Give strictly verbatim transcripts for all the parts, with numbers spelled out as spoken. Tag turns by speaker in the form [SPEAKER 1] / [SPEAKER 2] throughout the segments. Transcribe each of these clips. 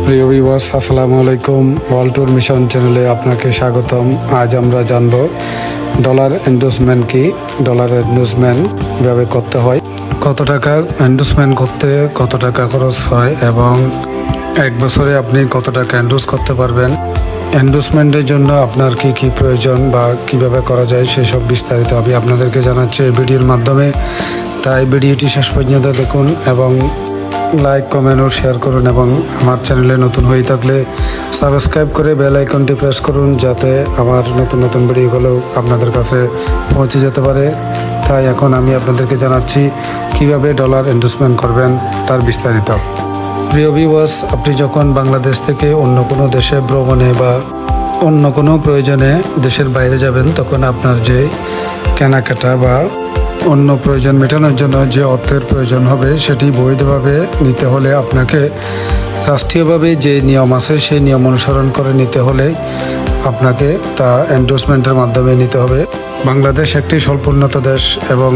[SPEAKER 1] প্রিয় ভিউয়ার্স, আসসালামু আলাইকুম। ওয়ার্ল্ড ট্যুর মিশন চ্যানেলে আপনাকে স্বাগতম। আজ আমরা জানব ডলার এন্ডোর্সমেন্ট কি, ডলার এন্ডোর্সমেন্ট কীভাবে করতে হয়, কত টাকা এন্ডোর্সমেন্ট করতে কত টাকা খরচ হয় এবং এক বছরে আপনি কত টাকা এন্ডোর্স করতে পারবেন, এন্ডোর্সমেন্টের জন্য আপনার কি কি প্রয়োজন বা কিভাবে করা যায় সেসব বিস্তারিত আমি আপনাদেরকে জানাচ্ছি এই ভিডিওর মাধ্যমে। তাই ভিডিওটি শেষ পর্যন্ত দেখুন এবং লাইক, কমেন্ট ও শেয়ার করুন এবং আমার চ্যানেলে নতুন হয়ে থাকলে সাবস্ক্রাইব করে বেল আইকনটি প্রেস করুন, যাতে আমার নতুন নতুন ভিডিওগুলো আপনাদের কাছে পৌঁছে যেতে পারে। তাই এখন আমি আপনাদেরকে জানাচ্ছি কিভাবে ডলার এন্ডোর্সমেন্ট করবেন তার বিস্তারিত। প্রিয় ভিউয়ার্স, আপনি যখন বাংলাদেশ থেকে অন্য কোনো দেশে ভ্রমণে বা অন্য কোনো প্রয়োজনে দেশের বাইরে যাবেন, তখন আপনার যে কেনাকাটা বা অন্য প্রয়োজন মেটানোর জন্য যে অর্থের প্রয়োজন হবে সেটি বৈধভাবে নিতে হলে আপনাকে রাষ্ট্রীয়ভাবে যে নিয়ম আছে সেই নিয়ম অনুসরণ করে নিতে হলে আপনাকে তা এন্ডোর্সমেন্টের মাধ্যমে নিতে হবে। বাংলাদেশ একটি স্বল্পোন্নত দেশ এবং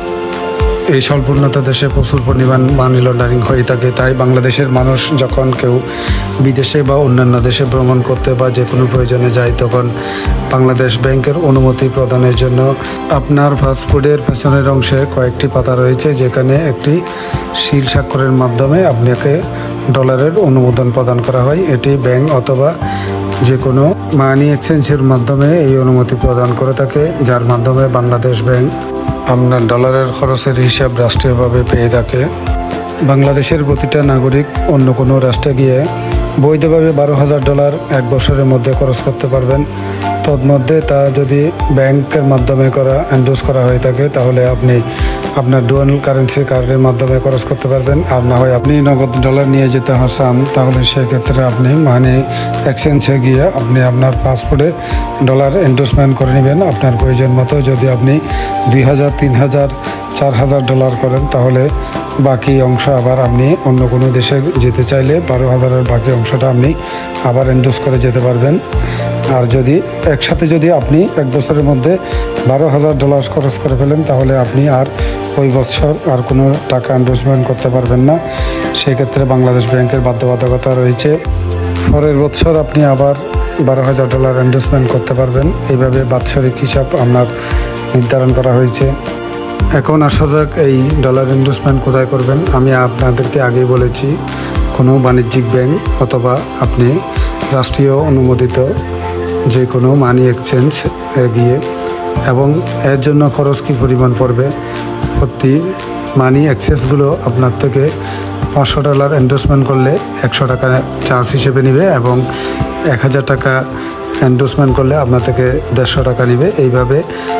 [SPEAKER 1] এই স্বল্পোন্নত দেশে প্রচুর পরিমাণ মানি লন্ডারিং হয়ে থাকে। তাই বাংলাদেশের মানুষ যখন কেউ বিদেশে বা অন্যান্য দেশে ভ্রমণ করতে বা যে কোনো প্রয়োজনে যায়, তখন বাংলাদেশ ব্যাংকের অনুমতি প্রদানের জন্য আপনার পাসপোর্টের পেছনের অংশে কয়েকটি পাতা রয়েছে, যেখানে একটি সিল স্বাক্ষরের মাধ্যমে আপনাকে ডলারের অনুমোদন প্রদান করা হয়। এটি ব্যাংক অথবা যে কোনো মানি এক্সচেঞ্জের মাধ্যমে এই অনুমতি প্রদান করে থাকে, যার মাধ্যমে বাংলাদেশ ব্যাংক আপনার ডলারের খরচের হিসাব রাষ্ট্রীয়ভাবে পেয়ে থাকে। বাংলাদেশের প্রতিটা নাগরিক অন্য কোনো রাষ্ট্রে গিয়ে বৈধভাবে বারো হাজার ডলার এক বছরের মধ্যে খরচ করতে পারবেন। তন্মধ্যে তা যদি ব্যাংকের মাধ্যমে করা এন্ডোর্স করা হয়ে থাকে, তাহলে আপনি আপনার ডুয়াল কারেন্সি কার্ডের মাধ্যমে খরচ করতে পারবেন। আর না হয় আপনি নগদ ডলার নিয়ে যেতে চান, তাহলে সেক্ষেত্রে আপনি মানি এক্সচেঞ্জে গিয়ে আপনি আপনার পাসপোর্টে ডলার এন্ডোর্সমেন্ট করে নেবেন আপনার প্রয়োজন মতো। যদি আপনি দুই হাজার তিন হাজার চার হাজার ডলার করেন, তাহলে বাকি অংশ আবার আপনি অন্য কোনো দেশে যেতে চাইলে বারো হাজারের বাকি অংশটা আপনি আবার এন্ডোর্স করে যেতে পারবেন। আর যদি একসাথে যদি আপনি এক বছরের মধ্যে বারো হাজার ডলার খরচ করে ফেলেন, তাহলে আপনি আর ওই বছর আর কোনো টাকা এন্ডোর্সমেন্ট করতে পারবেন না। সেক্ষেত্রে বাংলাদেশ ব্যাংকের বাধ্যবাধকতা রয়েছে, পরের বছর আপনি আবার বারো হাজার ডলার এন্ডোর্সমেন্ট করতে পারবেন। এইভাবে বাৎসরিক হিসাব আপনার নির্ধারণ করা হয়েছে। এখন আসা যাক এই ডলার এন্ডোর্সমেন্ট কোথায় করবেন। আমি আপনাদেরকে আগেই বলেছি, কোনো বাণিজ্যিক ব্যাংক অথবা আপনি রাষ্ট্রীয় অনুমোদিত যে কোনো মানি এক্সচেঞ্জ গিয়ে, এবং এর জন্য খরচ কী পরিমাণ পড়বে, প্রতি মানি এক্সচেঞ্জগুলো আপনার থেকে পাঁচশো ডলার এন্ডোর্সমেন্ট করলে একশো টাকা চার্জ হিসেবে নেবে এবং এক হাজার টাকা এন্ডোর্সমেন্ট করলে আপনার থেকে দেড়শো টাকা নেবে। এইভাবে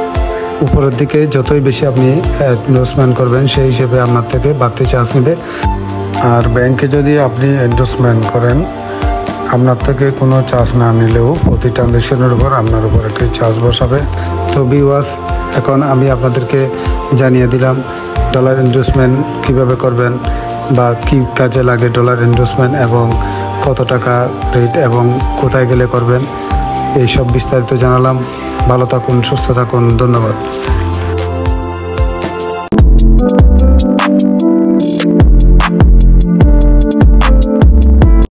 [SPEAKER 1] উপরের দিকে যতই বেশি আপনি এন্ডোর্সমেন্ট করবেন সেই হিসেবে আপনার থেকে বাড়তি চার্জ নেবে। আর ব্যাংকে যদি আপনি এন্ডোর্সমেন্ট করেন, আপনার থেকে কোনো চার্জ না নিলেও প্রতি ট্রানজ্যাকশনের উপর আপনার উপর একটি চার্জ বসাবে। তো ভিউয়ার্স, এখন আমি আপনাদেরকে জানিয়ে দিলাম ডলার এন্ডোর্সমেন্ট কীভাবে করবেন বা কী কাজে লাগে ডলার এন্ডোর্সমেন্ট এবং কত টাকা রেট এবং কোথায় গেলে করবেন, এই সব বিস্তারিত জানালাম। ভালো থাকুন, সুস্থ থাকুন, ধন্যবাদ।